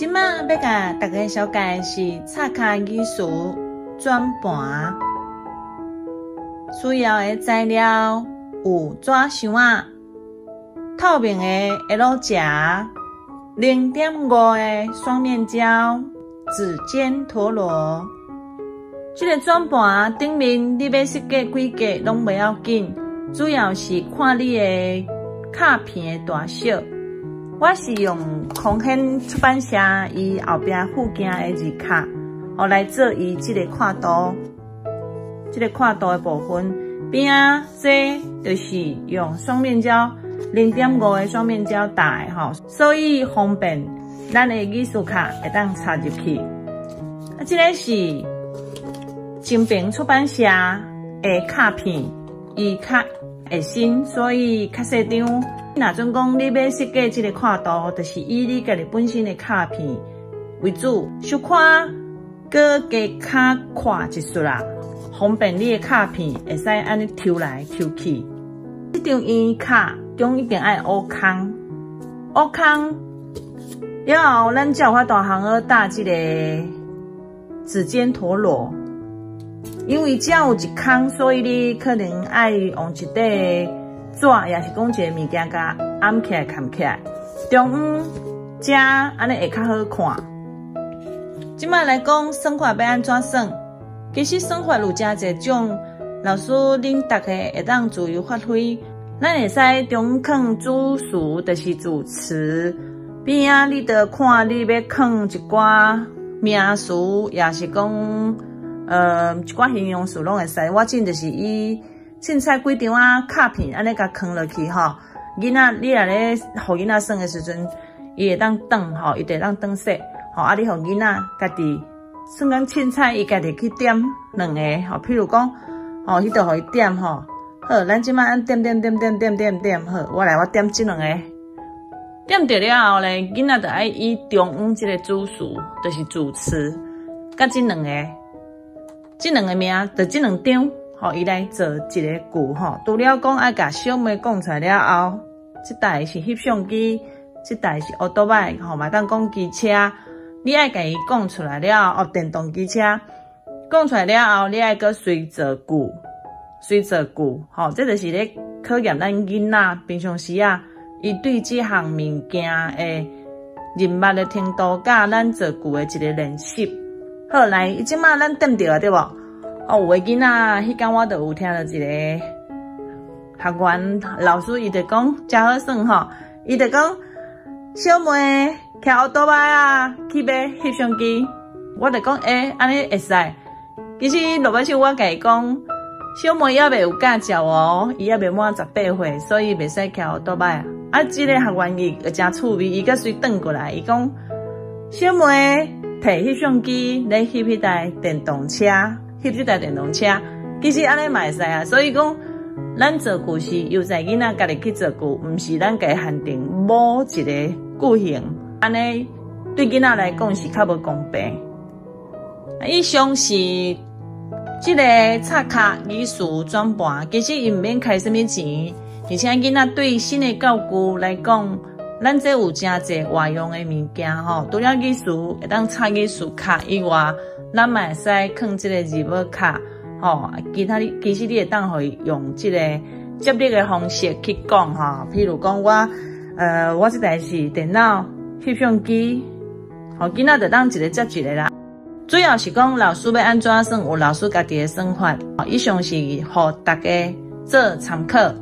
即摆要甲大家小解是插卡语词转盘，需要的材料有纸箱仔、透明的 L 夹、0.5的双面胶、指尖陀螺。这个转盘顶面你要设计几格拢袂要紧，主要是看你的卡片的大小。我是用空显出版社伊后壁附件的字卡，来做伊这个看图。这个看图的部分边仔这就是用双面胶0.5的双面胶打的所以方便咱的语词卡会当插入去。这个是精品出版社的卡片，伊较会新，所以较细张。若准讲你要设计这个看图，就是以你家己本身的卡片为主，小看搁加看一撮啦，方便你的卡片会使安尼抽来抽去。这张圆卡中一定爱挖空，挖空了后，咱才有法度通好搭这个指尖陀螺。因为只有一空，所以你可能爱用一块纸，也是讲一个物件甲按起来、扛起来，中央遮安尼会较好看。即摆来讲算法要安怎算？其实算法有真侪种，老师恁大家会当自由发挥。咱会使中放主词，就是主词，边仔你着看你要放一寡名词，也是讲一寡形容词拢会使。我真就是以凊彩几张卡片安尼甲放落去囡仔你若咧互囡仔算的时阵，伊会当转伊会当转说你互囡仔家己算讲凊彩，伊家己去点两个譬如讲迄度互伊点好，咱即摆按点好，我点这两个，点着了后咧，囡仔就爱以中央这个主词，就是主词，甲这两个名，就这两张。伊来做一个句除了讲爱甲小妹讲出来了后，这台是翕相机，这台是奥多麦，嘛当讲机车，你爱甲伊讲出来了电动机车，讲出来了后，你爱搁随做句，这就是咧考验咱囡仔平常时伊对这项物件的认捌的程度，甲咱做句的一个练习。好，来，即摆咱点着对无？有的囡仔，迄天我就有听到一个学员老师，伊就讲真好算伊就讲小妹骑奥多麦去买翕相机，我就讲安尼会使。其实落尾时我甲伊讲，小妹还未有驾照伊还未满18岁，所以袂使骑奥多麦这个学员伊真趣味，伊甲随转过来，伊讲小妹摕翕相机来翕迄台电动车。翕这台电动车，其实安尼嘛会使所以讲，咱做句是由在囡仔家己去做句，毋是咱家限定某一个句型，安尼对囡仔来讲是较无公平。以上是这个插卡语词转盘，其实伊毋免开什么钱，而且囡仔对新的教具来讲，咱这有真侪活用的物件除了语词会当插语词卡以外。咱嘛会使放这个字母卡，其实你会当互伊用这个接力的方式去讲譬如讲我这台是电脑翕相机，囡仔就当一个接一个啦。主要是讲老师要安怎算，有老师家己的算法。以上是互大家做参考。